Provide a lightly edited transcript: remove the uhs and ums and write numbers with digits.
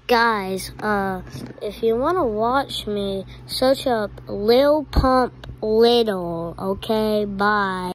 Guys, if you want to watch me, search up Lil Pump Little, okay? Bye.